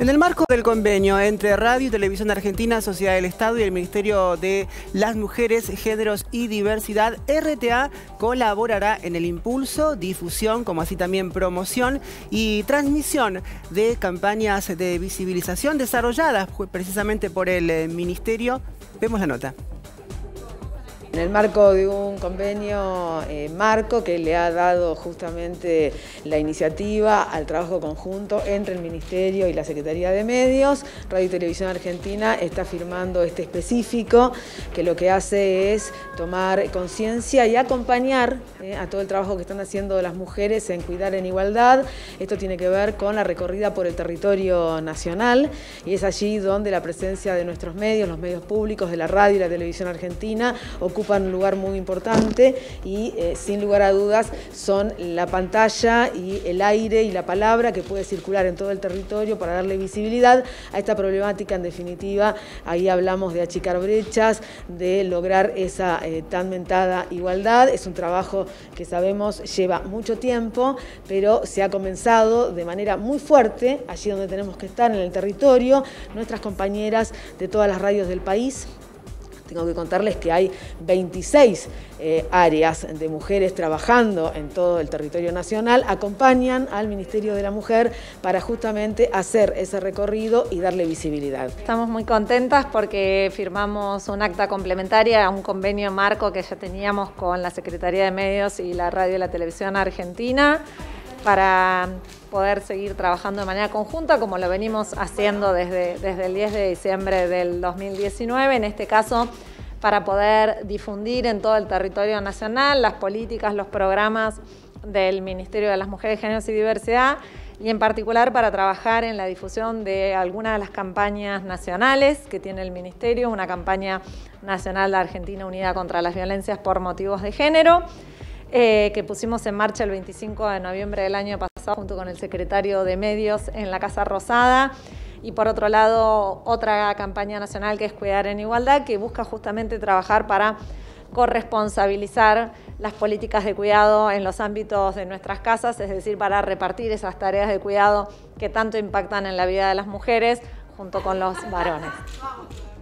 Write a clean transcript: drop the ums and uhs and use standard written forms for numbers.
En el marco del convenio entre Radio y Televisión Argentina, Sociedad del Estado y el Ministerio de las Mujeres, Géneros y Diversidad, RTA colaborará en el impulso, difusión, como así también promoción y transmisión de campañas de visibilización desarrolladas precisamente por el Ministerio. Vemos la nota. En el marco de un convenio marco que le ha dado justamente la iniciativa al trabajo conjunto entre el Ministerio y la Secretaría de Medios, Radio y Televisión Argentina está firmando este específico que lo que hace es tomar conciencia y acompañar a todo el trabajo que están haciendo las mujeres en Cuidar en Igualdad. Esto tiene que ver con la recorrida por el territorio nacional y es allí donde la presencia de nuestros medios, los medios públicos de la radio y la televisión argentina, ocupan un lugar muy importante y sin lugar a dudas son la pantalla y el aire y la palabra que puede circular en todo el territorio para darle visibilidad a esta problemática. En definitiva, ahí hablamos de achicar brechas, de lograr esa tan mentada igualdad. Es un trabajo que sabemos lleva mucho tiempo, pero se ha comenzado de manera muy fuerte allí donde tenemos que estar, en el territorio. Nuestras compañeras de todas las radios del país, tengo que contarles que hay 26 áreas de mujeres trabajando en todo el territorio nacional, acompañan al Ministerio de la Mujer para justamente hacer ese recorrido y darle visibilidad. Estamos muy contentas porque firmamos un acta complementaria a un convenio marco que ya teníamos con la Secretaría de Medios y la Radio y la Televisión Argentina para poder seguir trabajando de manera conjunta como lo venimos haciendo desde el 10 de diciembre del 2019, en este caso para poder difundir en todo el territorio nacional las políticas, los programas del Ministerio de las Mujeres, Géneros y Diversidad y en particular para trabajar en la difusión de algunas de las campañas nacionales que tiene el Ministerio, una campaña nacional de Argentina Unida contra las Violencias por Motivos de Género, que pusimos en marcha el 25 de noviembre del año pasado junto con el secretario de Medios en la Casa Rosada, y por otro lado otra campaña nacional que es Cuidar en Igualdad, que busca justamente trabajar para corresponsabilizar las políticas de cuidado en los ámbitos de nuestras casas, es decir, para repartir esas tareas de cuidado que tanto impactan en la vida de las mujeres junto con los varones.